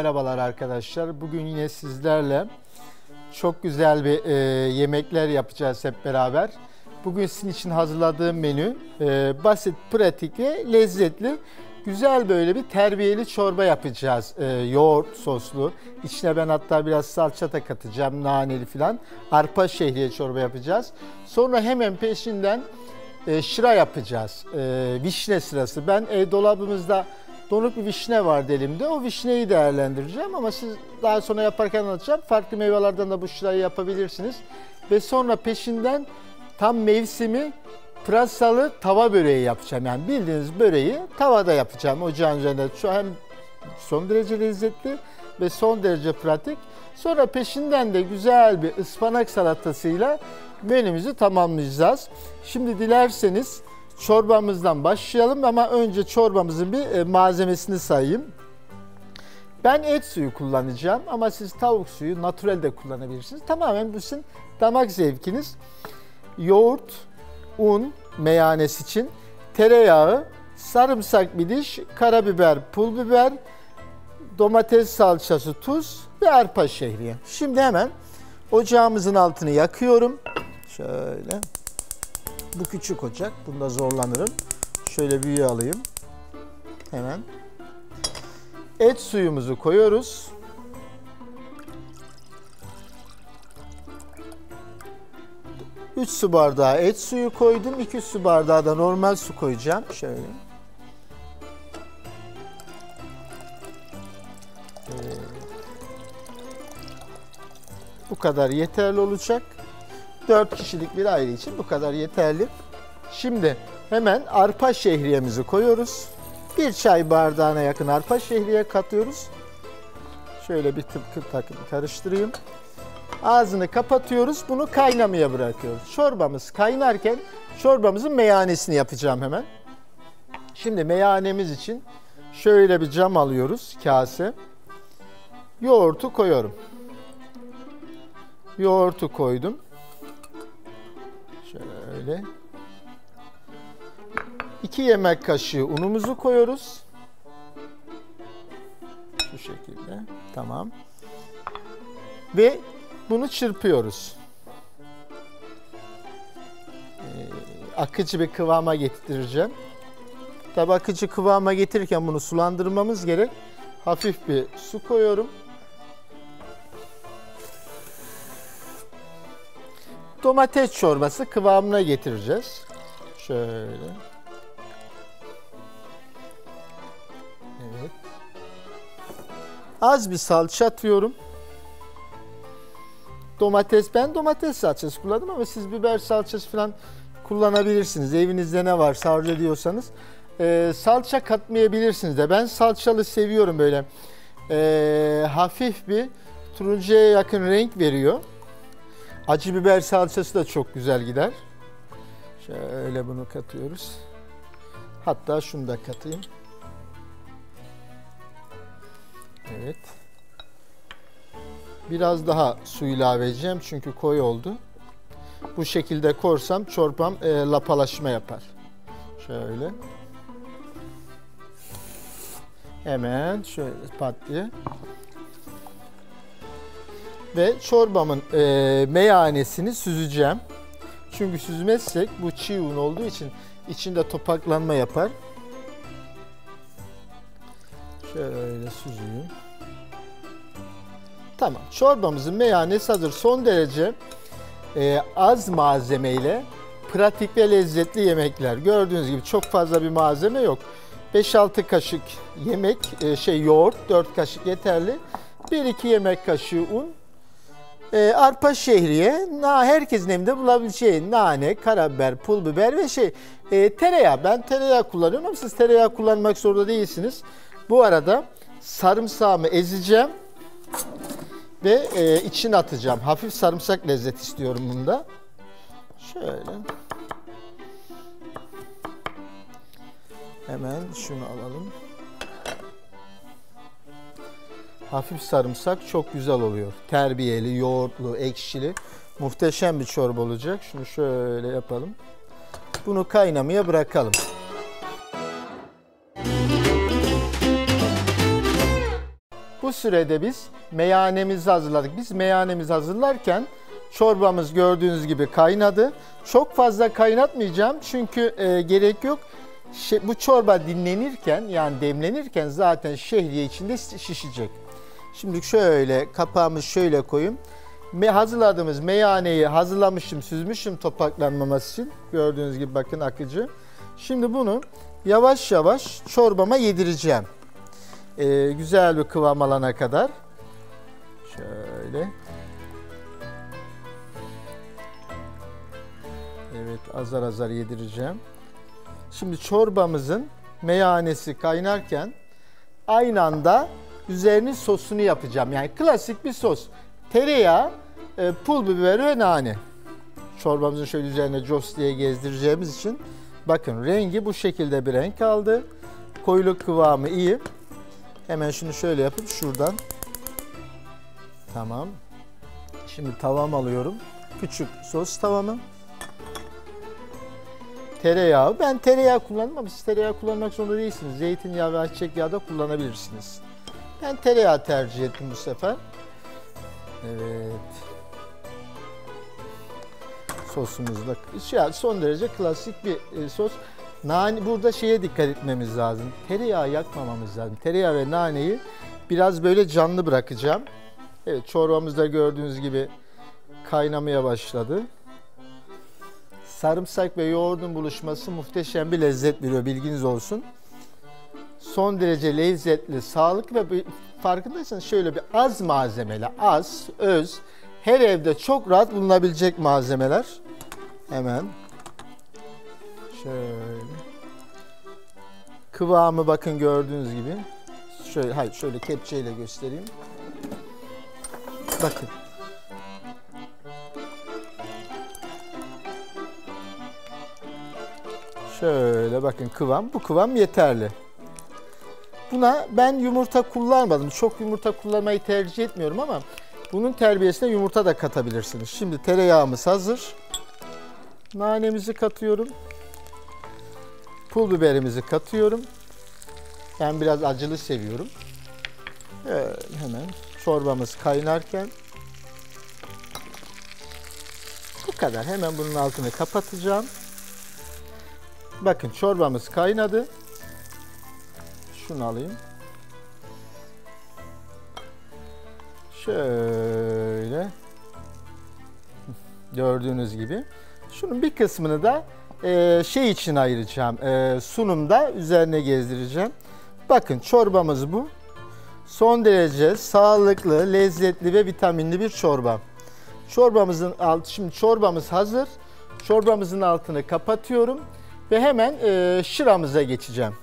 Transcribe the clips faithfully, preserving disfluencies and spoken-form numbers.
Merhabalar arkadaşlar. Bugün yine sizlerle çok güzel bir e, yemekler yapacağız hep beraber. Bugün sizin için hazırladığım menü e, basit, pratik ve lezzetli. Güzel böyle bir terbiyeli çorba yapacağız. E, yoğurt soslu. İçine ben hatta biraz salça da katacağım, naneli falan. Arpa şehriye çorba yapacağız. Sonra hemen peşinden e, şıra yapacağız. E, vişne sırası. Ben e, dolabımızda donuk bir vişne vardı elimde. O vişneyi değerlendireceğim ama siz daha sonra yaparken anlatacağım. Farklı meyvelerden de bu şırayı yapabilirsiniz. Ve sonra peşinden tam mevsimi pırasalı tava böreği yapacağım. Yani bildiğiniz böreği tavada yapacağım. Ocağın üzerinde şu hem son derece lezzetli ve son derece pratik. Sonra peşinden de güzel bir ıspanak salatasıyla menümüzü tamamlayacağız. Şimdi dilerseniz çorbamızdan başlayalım ama önce çorbamızın bir malzemesini sayayım. Ben et suyu kullanacağım ama siz tavuk suyu, natürel de kullanabilirsiniz. Tamamen bu sizin damak zevkiniz. Yoğurt, un, meyanes için, tereyağı, sarımsak bir diş, karabiber, pul biber, domates salçası, tuz ve arpa şehriye. Şimdi hemen ocağımızın altını yakıyorum. Şöyle. Bu küçük ocak. Bunda zorlanırım. Şöyle büyüğü alayım. Hemen. Et suyumuzu koyuyoruz. üç su bardağı et suyu koydum. iki su bardağı da normal su koyacağım. Şöyle. Ee, bu kadar yeterli olacak. dört kişilik bir aile için bu kadar yeterli. Şimdi hemen arpa şehriyemizi koyuyoruz. Bir çay bardağına yakın arpa şehriye katıyoruz. Şöyle bir tıpkı takım karıştırayım. Ağzını kapatıyoruz. Bunu kaynamaya bırakıyoruz. Çorbamız kaynarken çorbamızın meyanesini yapacağım hemen. Şimdi meyanemiz için şöyle bir cam alıyoruz, kase. Yoğurtu koyuyorum. Yoğurtu koydum. Şöyle. iki yemek kaşığı unumuzu koyuyoruz. Şu şekilde. Tamam. Ve bunu çırpıyoruz. Ee, akıcı bir kıvama getireceğim. Tabii akıcı kıvama getirirken bunu sulandırmamız gerek. Hafif bir su koyuyorum. Domates çorbası kıvamına getireceğiz. Şöyle. Evet. Az bir salça atıyorum. Domates, ben domates salçası kullandım ama siz biber salçası falan kullanabilirsiniz. Evinizde ne varsa arzu ediyorsanız. Ee, salça katmayabilirsiniz de. Ben salçalı seviyorum böyle. Ee, hafif bir turuncuya yakın renk veriyor. Acı biber salçası da çok güzel gider. Şöyle bunu katıyoruz. Hatta şunu da katayım. Evet. Biraz daha su ilave edeceğim çünkü koyu oldu. Bu şekilde korsam çorbam e, lapalaşma yapar. Şöyle. Hemen şöyle pat diye. Ve çorbamın e, meyanesini süzeceğim. Çünkü süzmezsek bu çiğ un olduğu için içinde topaklanma yapar. Şöyle süzeyim. Tamam. Çorbamızın meyanesi hazır. Son derece e, az malzemeyle pratik ve lezzetli yemekler. Gördüğünüz gibi çok fazla bir malzeme yok. beş altı kaşık yemek e, şey yoğurt, dört kaşık yeterli. bir iki yemek kaşığı un. E, arpa şehriye, na, herkesin evinde bulabileceği nane, karabiber, pul biber ve şey e, tereyağı. Ben tereyağı kullanıyorum ama siz tereyağı kullanmak zorunda değilsiniz. Bu arada sarımsağımı ezeceğim ve e, içine atacağım. Hafif sarımsak lezzeti istiyorum bunda. Şöyle. Hemen şunu alalım. Hafif sarımsak çok güzel oluyor. Terbiyeli, yoğurtlu, ekşili. Muhteşem bir çorba olacak. Şunu şöyle yapalım. Bunu kaynamaya bırakalım. Bu sürede biz meyanemizi hazırladık. Biz meyanemizi hazırlarken çorbamız gördüğünüz gibi kaynadı. Çok fazla kaynatmayacağım çünkü e, gerek yok. Şey, bu çorba dinlenirken yani demlenirken zaten şehriye içinde şişecek. Şimdi şöyle kapağımızı şöyle koyayım. Me hazırladığımız meyaneyi hazırlamışım, süzmüşüm topaklanmaması için. Gördüğünüz gibi bakın akıcı. Şimdi bunu yavaş yavaş çorbama yedireceğim. Ee, güzel bir kıvam alana kadar. Şöyle. Evet, azar azar yedireceğim. Şimdi çorbamızın meyanesi kaynarken aynı anda üzerinin sosunu yapacağım. Yani klasik bir sos. Tereyağı, e, pul biber ve nane. Çorbamızın şöyle üzerine cos diye gezdireceğimiz için bakın rengi bu şekilde bir renk aldı. Koyuluk kıvamı iyi. Hemen şunu şöyle yapıp şuradan. Tamam. Şimdi tavam alıyorum. Küçük sos tavamı. Tereyağı. Ben tereyağı kullanmam ama siz tereyağı kullanmak zorunda değilsiniz. Zeytinyağı ve ayçiçek yağı da kullanabilirsiniz. Ben tereyağı tercih ettim bu sefer. Evet. Sosumuz da son derece klasik bir sos. Nane, burada şeye dikkat etmemiz lazım. Tereyağı yakmamamız lazım. Tereyağı ve naneyi biraz böyle canlı bırakacağım. Evet, çorbamız da gördüğünüz gibi kaynamaya başladı. Sarımsak ve yoğurdun buluşması muhteşem bir lezzet veriyor, bilginiz olsun. Son derece lezzetli, sağlıklı ve farkındaysanız şöyle bir az malzemeli, az, öz, her evde çok rahat bulunabilecek malzemeler. Hemen şöyle. Kıvamı bakın gördüğünüz gibi. Şöyle, hayır şöyle kepçeyle göstereyim. Bakın. Şöyle bakın kıvam. Bu kıvam yeterli. Buna ben yumurta kullanmadım. Çok yumurta kullanmayı tercih etmiyorum ama bunun terbiyesine yumurta da katabilirsiniz. Şimdi tereyağımız hazır. Nanemizi katıyorum. Pul biberimizi katıyorum. Ben biraz acılı seviyorum. Evet, hemen çorbamız kaynarken bu kadar. Hemen bunun altını kapatacağım. Bakın çorbamız kaynadı. Şunu alayım. Şöyle. Gördüğünüz gibi. Şunun bir kısmını da e, şey için ayıracağım. E, sunumda üzerine gezdireceğim. Bakın çorbamız bu. Son derece sağlıklı, lezzetli ve vitaminli bir çorba. Çorbamızın altı, şimdi çorbamız hazır. Çorbamızın altını kapatıyorum ve hemen e, şıramıza geçeceğim.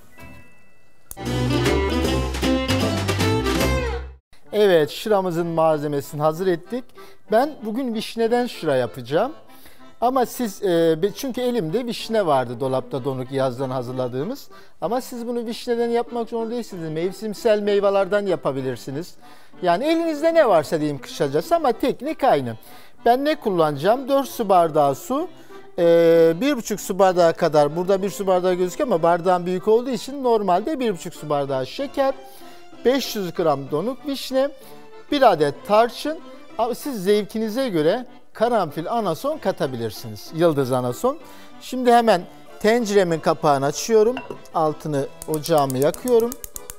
Evet, şıramızın malzemesini hazır ettik. Ben bugün vişneden şıra yapacağım. Ama siz, e, çünkü elimde vişne vardı dolapta donuk yazdan hazırladığımız. Ama siz bunu vişneden yapmak zorunda değilsiniz. Mevsimsel meyvelerden yapabilirsiniz. Yani elinizde ne varsa diyeyim kısacası ama teknik aynı. Ben ne kullanacağım? dört su bardağı su. bir buçuk su bardağı kadar, burada bir su bardağı gözüküyor ama bardağın büyük olduğu için normalde bir buçuk su bardağı şeker. beş yüz gram donuk vişne. bir adet tarçın. Ama siz zevkinize göre karanfil, anason katabilirsiniz. Yıldız anason. Şimdi hemen tenceremin kapağını açıyorum. Altını, ocağımı yakıyorum.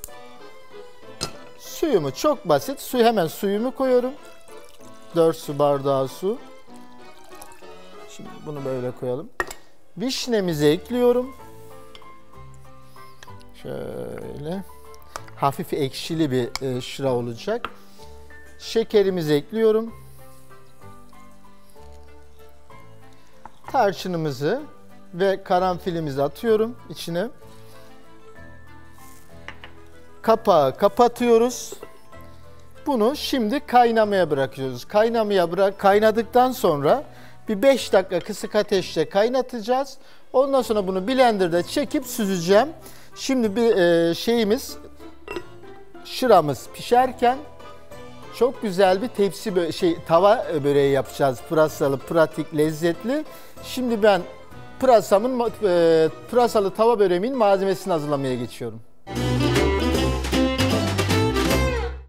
Suyumu çok basit. Suyu hemen suyumu koyuyorum. dört su bardağı su. Şimdi bunu böyle koyalım. Vişnemizi ekliyorum. Şöyle. Hafif ekşili bir e, şıra olacak. Şekerimizi ekliyorum. Tarçınımızı ve karanfilimizi atıyorum içine. Kapağı kapatıyoruz. Bunu şimdi kaynamaya bırakıyoruz. Kaynamaya bırak kaynadıktan sonra bir beş dakika kısık ateşte kaynatacağız. Ondan sonra bunu blenderda çekip süzeceğim. Şimdi bir e, şeyimiz, şıramız pişerken çok güzel bir tepsi şey tava böreği yapacağız. Pırasalı, pratik, lezzetli. Şimdi ben pırasamın e, pırasalı tava böreğimin malzemesini hazırlamaya geçiyorum.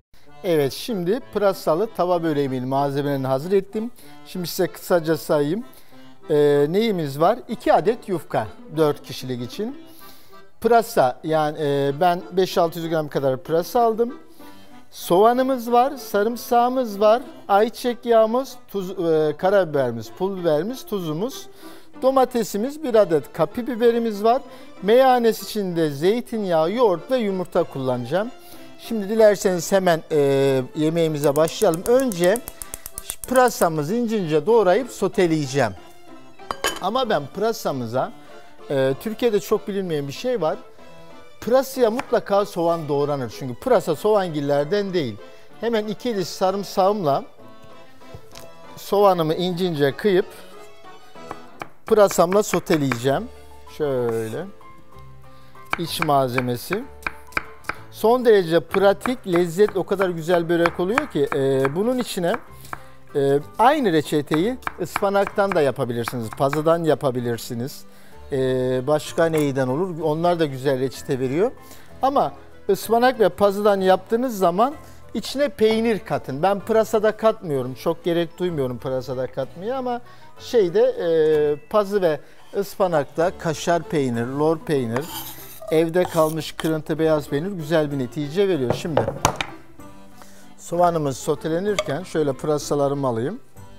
Evet, şimdi pırasalı tava böreğimin malzemelerini hazır ettim. Şimdi size kısaca sayayım. Ee, neyimiz var? iki adet yufka dört kişilik için. Pırasa, yani e, ben beş altı yüz gram kadar pırasa aldım. Soğanımız var, sarımsağımız var, ayçiçek yağımız, tuz, e, karabiberimiz, pul biberimiz, tuzumuz, domatesimiz, bir adet kapya biberimiz var. Meyanesi için de zeytinyağı, yoğurt ve yumurta kullanacağım. Şimdi dilerseniz hemen e, yemeğimize başlayalım. Önce pırasamızı ince ince doğrayıp soteleyeceğim. Ama ben pırasamıza, e, Türkiye'de çok bilinmeyen bir şey var. Pırasaya mutlaka soğan doğranır. Çünkü pırasa soğangillerden değil. Hemen iki diş sarımsağımla soğanımı ince ince kıyıp pırasamla soteleyeceğim. Şöyle. İç malzemesi. Son derece pratik, lezzetli, o kadar güzel börek oluyor ki e, bunun içine e, aynı reçeteyi ıspanaktan da yapabilirsiniz, pazıdan yapabilirsiniz. E, başka neyden olur? Onlar da güzel reçete veriyor. Ama ıspanak ve pazıdan yaptığınız zaman içine peynir katın. Ben pırasada katmıyorum, çok gerek duymuyorum pırasada katmaya ama şeyde e, pazı ve ıspanakta kaşar peynir, lor peynir, evde kalmış kırıntı beyaz peynir güzel bir netice veriyor. Şimdi soğanımız sotelenirken şöyle pırasalarımı alayım.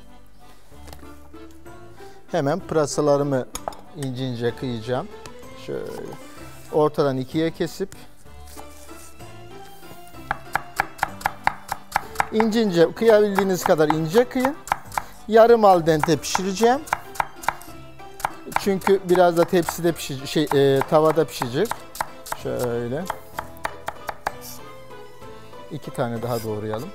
Hemen pırasalarımı ince ince kıyacağım. Şöyle ortadan ikiye kesip ince ince, kıyabildiğiniz kadar ince kıyın. Yarım al dente pişireceğim. Çünkü biraz da tepside pişecek, şey, e, tavada pişecek. Şöyle. İki tane daha doğrayalım.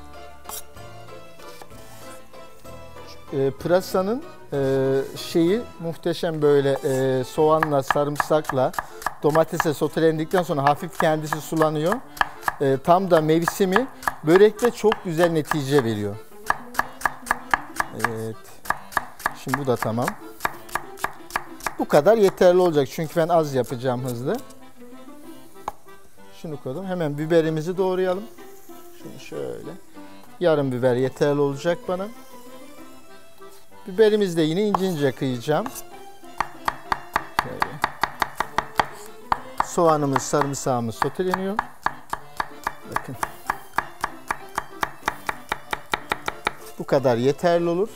E, pırasanın e, şeyi muhteşem, böyle e, soğanla, sarımsakla, domatese sotelendikten sonra hafif kendisi sulanıyor. E, tam da mevsimi, börekte çok güzel netice veriyor. Evet. Şimdi bu da tamam. Bu kadar yeterli olacak çünkü ben az yapacağım, hızlı. Şunu koydum. Hemen biberimizi doğrayalım. Şunu şöyle. Yarım biber yeterli olacak bana. Biberimizi de yine ince ince kıyacağım. Şöyle. Soğanımız, sarımsağımız soteleniyor. Bakın. Bu kadar yeterli olur.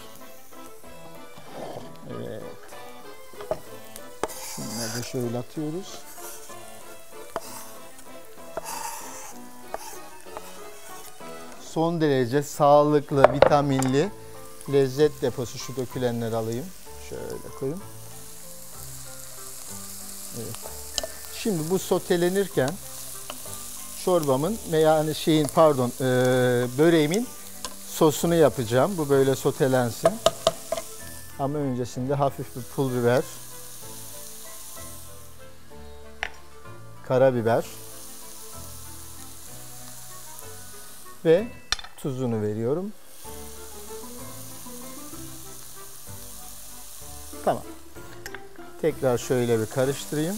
Evet. Şunları da şöyle atıyoruz. Son derece sağlıklı, vitaminli lezzet deposu. Şu dökülenleri alayım. Şöyle koyayım. Evet. Şimdi bu sotelenirken çorbamın, yani şeyin pardon e, böreğimin sosunu yapacağım. Bu böyle sotelensin. Ama öncesinde hafif bir pul biber, karabiber ve tuzunu veriyorum. Tamam. Tekrar şöyle bir karıştırayım.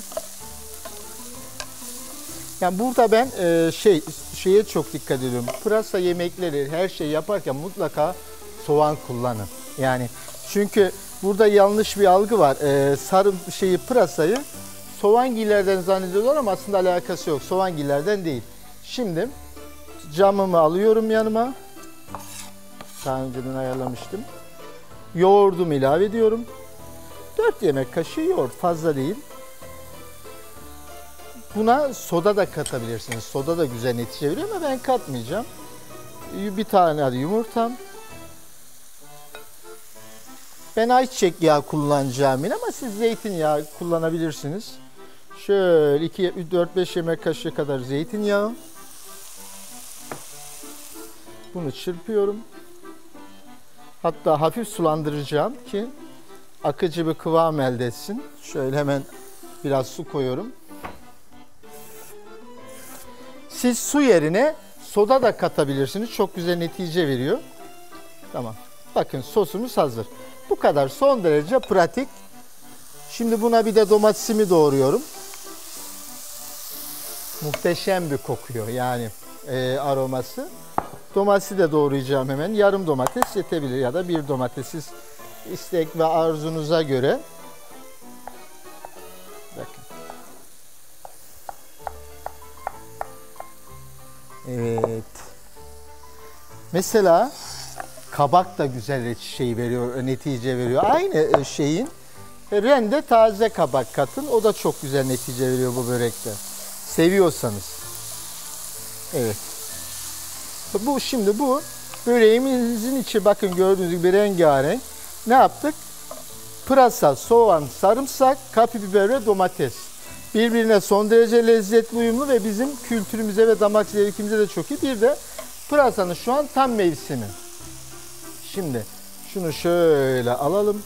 Yani burada ben e, şey şeye çok dikkat ediyorum. Pırasa yemekleri, her şey yaparken mutlaka soğan kullanın. Yani çünkü burada yanlış bir algı var. E, sarı şeyi, pırasayı soğangillerden zannediyorlar ama aslında alakası yok. Soğangillerden değil. Şimdi camımı alıyorum yanıma. Daha önceden ayarlamıştım. Yoğurdumu ilave ediyorum. dört yemek kaşığı yoğurt, fazla değil. Buna soda da katabilirsiniz. Soda da güzel netice veriyor ama ben katmayacağım. Bir tane yumurtam. Ben ayçiçek yağı kullanacağım yine ama siz zeytinyağı kullanabilirsiniz. Şöyle iki dört beş yemek kaşığı kadar zeytinyağı. Bunu çırpıyorum. Hatta hafif sulandıracağım ki akıcı bir kıvam elde etsin. Şöyle hemen biraz su koyuyorum. Siz su yerine soda da katabilirsiniz. Çok güzel netice veriyor. Tamam. Bakın sosumuz hazır. Bu kadar, son derece pratik. Şimdi buna bir de domatesimi doğruyorum. Muhteşem bir kokuyor yani e, aroması. Domatesi de doğrayacağım hemen. Yarım domates yetebilir ya da bir domates. Siz istek ve arzunuza göre. Bakın. Evet. Mesela kabak da güzel şey veriyor, netice veriyor. Aynı şeyin rende taze kabak katın. O da çok güzel netice veriyor bu börekte. Seviyorsanız. Evet. Bu şimdi bu böreğimizin içi bakın gördüğünüz gibi rengarenk. Ne yaptık? Pırasa, soğan, sarımsak, kapya biber ve domates. Birbirine son derece lezzetli uyumlu ve bizim kültürümüze ve damak zevkimize de çok iyi. Bir de pırasanın şu an tam mevsimi. Şimdi şunu şöyle alalım.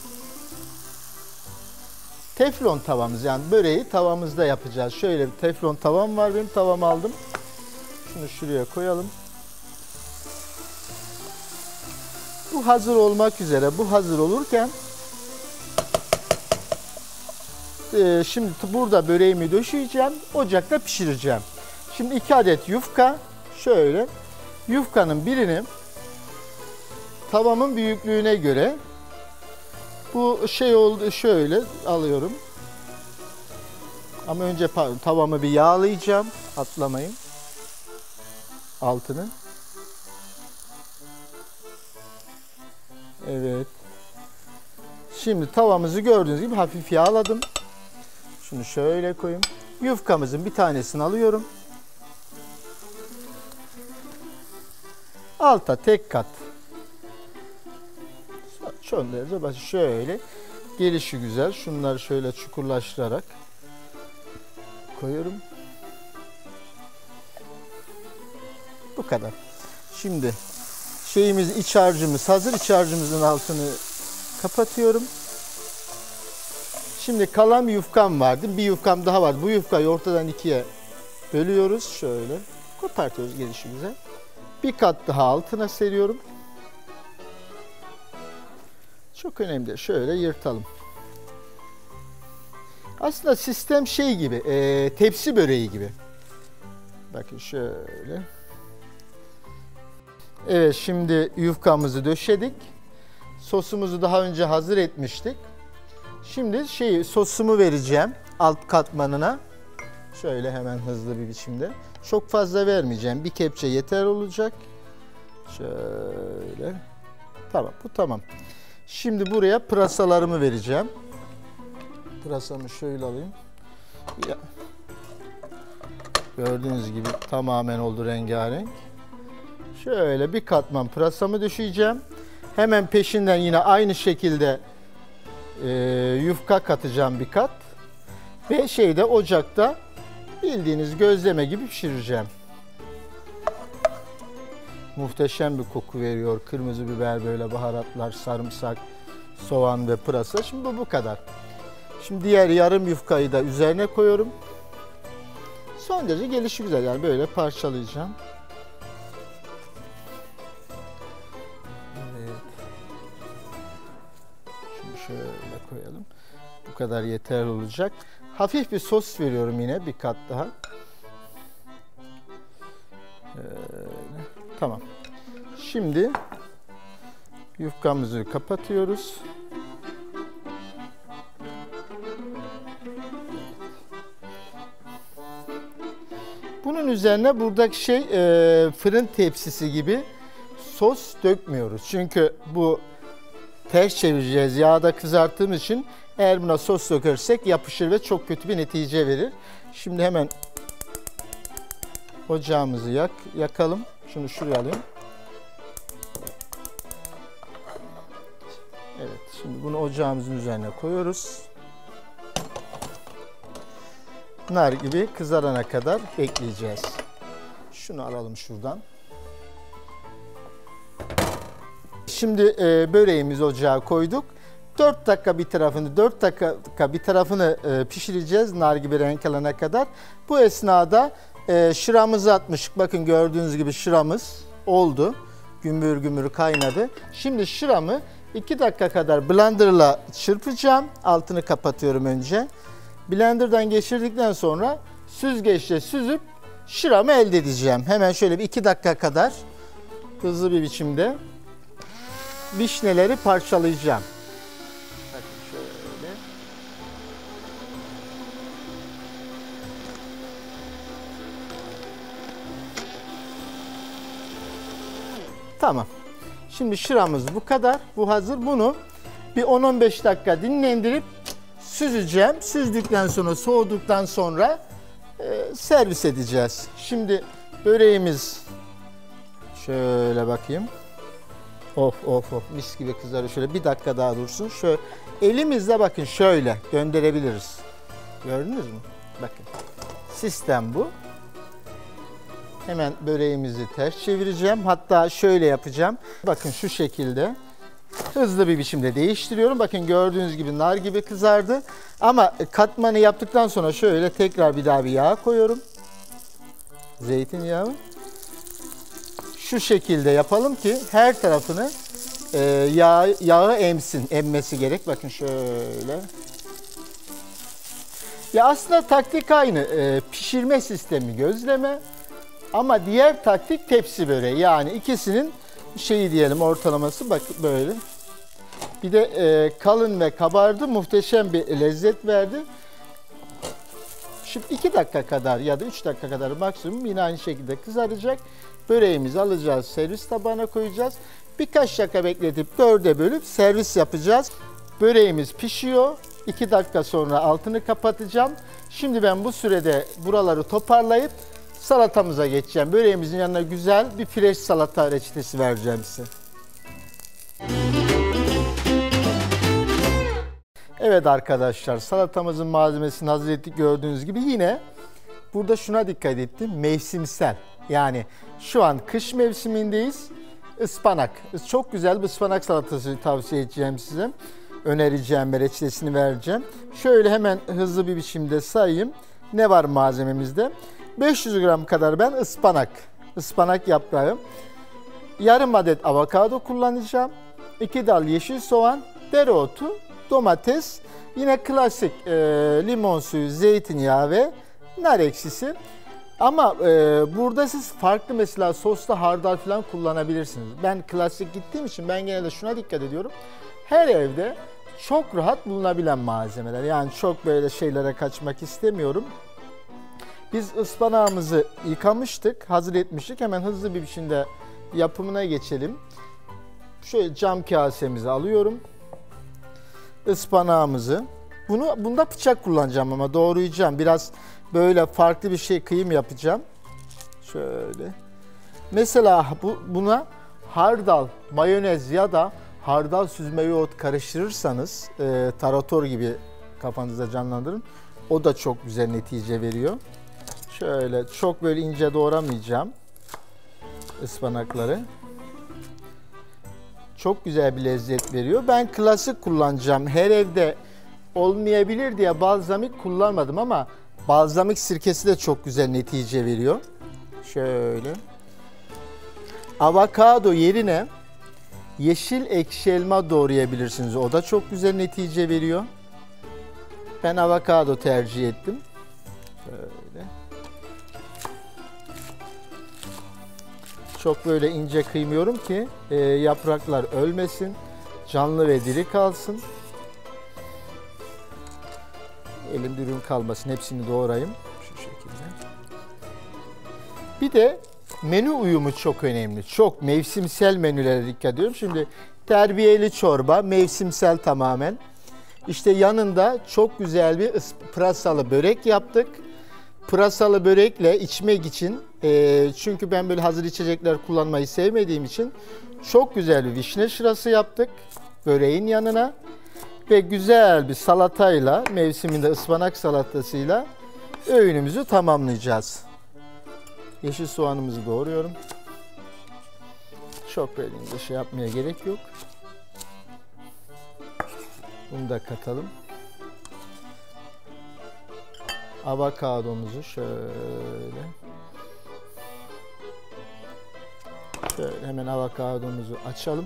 Teflon tavamız, yani böreği tavamızda yapacağız. Şöyle bir teflon tavam var, benim tavam aldım. Şunu şuraya koyalım. Bu hazır olmak üzere. Bu hazır olurken e, şimdi burada böreğimi döşeyeceğim. Ocakta pişireceğim. Şimdi iki adet yufka. Şöyle. Yufkanın birini tavamın büyüklüğüne göre bu şey oldu, şöyle alıyorum. Ama önce pardon, tavamı bir yağlayacağım. Atlamayın. Altını. Evet. Şimdi tavamızı gördüğünüz gibi hafif yağladım. Şunu şöyle koyayım. Yufkamızın bir tanesini alıyorum. Alta tek kat. Son derece basit. Şöyle gelişi güzel. Şunları şöyle çukurlaştırarak koyuyorum. Bu kadar. Şimdi şeyimiz, iç harcımız hazır. İç harcımızın altını kapatıyorum. Şimdi kalan bir yufkam vardı. Bir yufkam daha var. Bu yufkayı ortadan ikiye bölüyoruz. Şöyle kopartıyoruz gelişi güzel. Bir kat daha altına seriyorum. Çok önemli. Şöyle yırtalım. Aslında sistem şey gibi, e, tepsi böreği gibi. Bakın şöyle. Evet, şimdi yufkamızı döşedik. Sosumuzu daha önce hazır etmiştik. Şimdi şey sosumu vereceğim alt katmanına. Şöyle hemen hızlı bir biçimde. Çok fazla vermeyeceğim. Bir kepçe yeter olacak. Şöyle. Tamam, bu tamam. Şimdi buraya pırasalarımı vereceğim. Pırasamı şöyle alayım. Ya. Gördüğünüz gibi tamamen oldu rengarenk. Şöyle bir katman pırasamı döşeyeceğim. Hemen peşinden yine aynı şekilde e, yufka katacağım bir kat. Ve şeyde ocakta bildiğiniz gözleme gibi pişireceğim. Muhteşem bir koku veriyor. Kırmızı biber, böyle baharatlar, sarımsak, soğan ve pırasa. Şimdi bu bu kadar. Şimdi diğer yarım yufkayı da üzerine koyuyorum. Son derece gelişi güzel, yani böyle parçalayacağım. Evet. Şimdi şöyle koyalım. Bu kadar yeterli olacak. Hafif bir sos veriyorum yine bir kat daha. Öyle. Tamam. Şimdi yufkamızı kapatıyoruz. Bunun üzerine buradaki şey e, fırın tepsisi gibi sos dökmüyoruz. Çünkü bu ters çevireceğiz. Yağda kızarttığımız için eğer buna sos dökersek yapışır ve çok kötü bir netice verir. Şimdi hemen ocağımızı yak, yakalım. Şunu şuraya alayım. Evet, şimdi bunu ocağımızın üzerine koyuyoruz. Nar gibi kızarana kadar bekleyeceğiz. Şunu alalım şuradan. Şimdi e, böreğimizi ocağa koyduk. dört dakika bir tarafını, dört dakika bir tarafını e, pişireceğiz nar gibi renk alana kadar. Bu esnada e, şıramızı atmıştık. Bakın gördüğünüz gibi şıramız oldu. Gümbür gümbür kaynadı. Şimdi şıramı iki dakika kadar blenderla çırpacağım. Altını kapatıyorum önce. Blenderdan geçirdikten sonra süzgeçle süzüp şıramı elde edeceğim. Hemen şöyle bir iki dakika kadar hızlı bir biçimde vişneleri parçalayacağım. Bakın şöyle. Tamam. Şimdi şıramız bu kadar. Bu hazır. Bunu bir on on beş dakika dinlendirip süzeceğim. Süzdükten sonra, soğuduktan sonra e, servis edeceğiz. Şimdi böreğimiz şöyle bakayım. Of of of mis gibi kızarıyor. Şöyle bir dakika daha dursun. Şöyle elimizle bakın şöyle gönderebiliriz. Gördünüz mü? Bakın. Sistem bu. Hemen böreğimizi ters çevireceğim. Hatta şöyle yapacağım. Bakın şu şekilde hızlı bir biçimde değiştiriyorum. Bakın gördüğünüz gibi nar gibi kızardı. Ama katmanı yaptıktan sonra şöyle tekrar bir daha bir yağ koyuyorum. Zeytinyağı. Şu şekilde yapalım ki her tarafını e, yağ, yağı emsin. Emmesi gerek. Bakın şöyle. Ya aslında taktik aynı. E, pişirme sistemi gözleme. Ama diğer taktik tepsi böreği. Yani ikisinin şeyi diyelim ortalaması bak böyle. Bir de e, kalın ve kabardı. Muhteşem bir lezzet verdi. Şimdi iki dakika kadar ya da üç dakika kadar maksimum yine aynı şekilde kızaracak. Böreğimizi alacağız. Servis tabağına koyacağız. Birkaç dakika bekletip dörde bölüp servis yapacağız. Böreğimiz pişiyor. iki dakika sonra altını kapatacağım. Şimdi ben bu sürede buraları toparlayıp salatamıza geçeceğim. Böreğimizin yanına güzel bir fresh salata reçetesi vereceğim size. Evet arkadaşlar, salatamızın malzemesini hazır ettik gördüğünüz gibi. Yine burada şuna dikkat ettim. Mevsimsel. Yani şu an kış mevsimindeyiz. Ispanak. Çok güzel bir ıspanak salatası tavsiye edeceğim size. Önereceğim ve reçetesini vereceğim. Şöyle hemen hızlı bir biçimde sayayım. Ne var malzememizde? beş yüz gram kadar ben ıspanak, ıspanak yaprağı, yarım adet avokado kullanacağım, iki dal yeşil soğan, dereotu, domates, yine klasik e, limon suyu, zeytinyağı ve nar ekşisi. Ama e, burada siz farklı mesela sosla hardal falan kullanabilirsiniz. Ben klasik gittiğim için ben gene de şuna dikkat ediyorum. Her evde çok rahat bulunabilen malzemeler. Yani çok böyle şeylere kaçmak istemiyorum. Biz ıspanağımızı yıkamıştık, hazır etmiştik. Hemen hızlı bir biçimde yapımına geçelim. Şöyle cam kasemizi alıyorum. Ispanağımızı. Bunu bunda bıçak kullanacağım ama doğrayacağım. Biraz böyle farklı bir şey kıyım yapacağım. Şöyle. Mesela bu, buna hardal, mayonez ya da hardal süzme yoğurt karıştırırsanız e, tarator gibi kafanızda canlandırın. O da çok güzel netice veriyor. Şöyle çok böyle ince doğramayacağım ıspanakları. Çok güzel bir lezzet veriyor. Ben klasik kullanacağım. Her evde olmayabilir diye balzamik kullanmadım ama balzamik sirkesi de çok güzel netice veriyor. Şöyle. Avokado yerine yeşil ekşi elma doğrayabilirsiniz. O da çok güzel netice veriyor. Ben avokado tercih ettim. Şöyle. Çok böyle ince kıymıyorum ki e, yapraklar ölmesin, canlı ve diri kalsın. Elimde ürün kalmasın, hepsini doğrayayım şu şekilde. Bir de menü uyumu çok önemli. Çok mevsimsel menülere dikkat ediyorum. Şimdi terbiyeli çorba, mevsimsel tamamen. İşte yanında çok güzel bir pırasalı börek yaptık. Pırasalı börekle içmek için, e, çünkü ben böyle hazır içecekler kullanmayı sevmediğim için çok güzel bir vişne şırası yaptık böreğin yanına. Ve güzel bir salatayla, mevsiminde ıspanak salatasıyla öğünümüzü tamamlayacağız. Yeşil soğanımızı doğruyorum. Çok böyle ince şey yapmaya gerek yok. Bunu da katalım. Avokadomuzu şöyle. Şöyle hemen avokadomuzu açalım.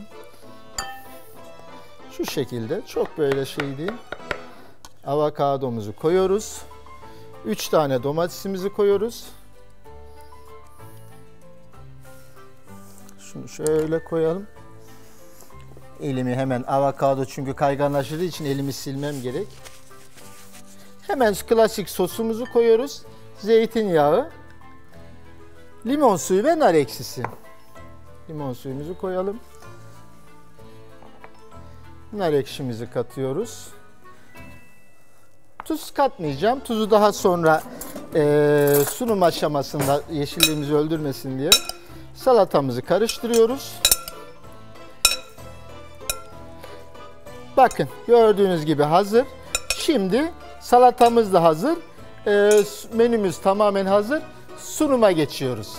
Şu şekilde, çok böyle şey değil. Avokadomuzu koyuyoruz. üç tane domatesimizi koyuyoruz. Şunu şöyle koyalım. Elimi hemen, avokado çünkü kayganlaştığı için elimi silmem gerek. Hemen klasik sosumuzu koyuyoruz. Zeytinyağı, limon suyu ve nar ekşisi. Limon suyumuzu koyalım. Nar ekşimizi katıyoruz. Tuz katmayacağım. Tuzu daha sonra e, sunum aşamasında yeşilliğimizi öldürmesin diye. Salatamızı karıştırıyoruz. Bakın gördüğünüz gibi hazır. Şimdi salatamız da hazır. E, menümüz tamamen hazır. Sunuma geçiyoruz.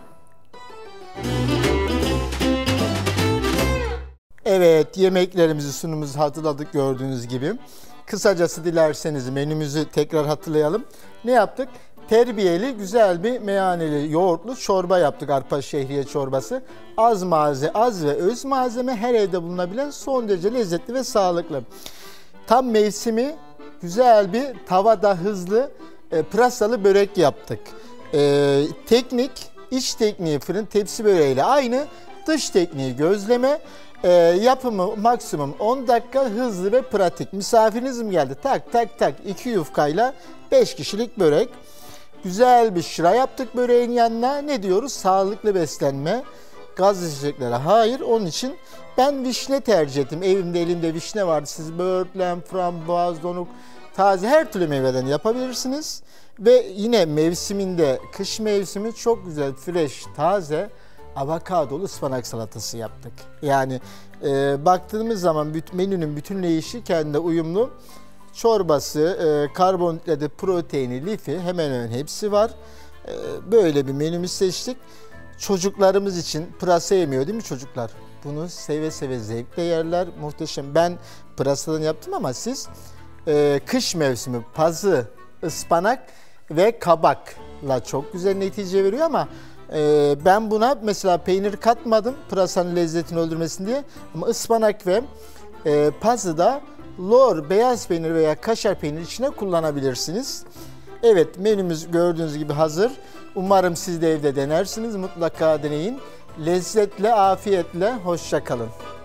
Evet, yemeklerimizi, sunumumuzu hazırladık gördüğünüz gibi. Kısacası dilerseniz menümüzü tekrar hatırlayalım. Ne yaptık? Terbiyeli, güzel bir meyaneli, yoğurtlu çorba yaptık. Arpa şehriye çorbası. Az malzeme, az ve öz malzeme, her evde bulunabilen, son derece lezzetli ve sağlıklı. Tam mevsimi, güzel bir tavada hızlı e, pırasalı börek yaptık. E, teknik, iç tekniği fırın tepsi böreğiyle aynı. Dış tekniği gözleme. E, yapımı maksimum on dakika, hızlı ve pratik. Misafiriniz mi geldi? Tak tak tak iki yufkayla beş kişilik börek. Güzel bir şıra yaptık böreğin yanına. Ne diyoruz? Sağlıklı beslenme. Gaz içeceklere hayır. Onun için ben vişne tercih ettim. Evimde, elimde vişne vardı. Siz böğürtlen, frambuaz, donuk, taze her türlü meyveden yapabilirsiniz. Ve yine mevsiminde, kış mevsimi çok güzel, fresh, taze avokadolu ıspanak salatası yaptık. Yani e, baktığımız zaman menünün bütünleyişi kendine uyumlu. Çorbası, e, karbonhidratı, proteini, lifi hemen hemen hepsi var. E, böyle bir menümü seçtik. Çocuklarımız için pırasa yemiyor değil mi çocuklar? Bunu seve seve zevkle yerler. Muhteşem. Ben pırasadan yaptım ama siz e, kış mevsimi pazı, ıspanak ve kabakla çok güzel netice veriyor ama e, ben buna mesela peynir katmadım pırasanın lezzetini öldürmesin diye. Ama ıspanak ve e, pazı da lor, beyaz peynir veya kaşar peynir içine kullanabilirsiniz. Evet, menümüz gördüğünüz gibi hazır. Umarım siz de evde denersiniz. Mutlaka deneyin. Lezzetle, afiyetle, hoşça kalın.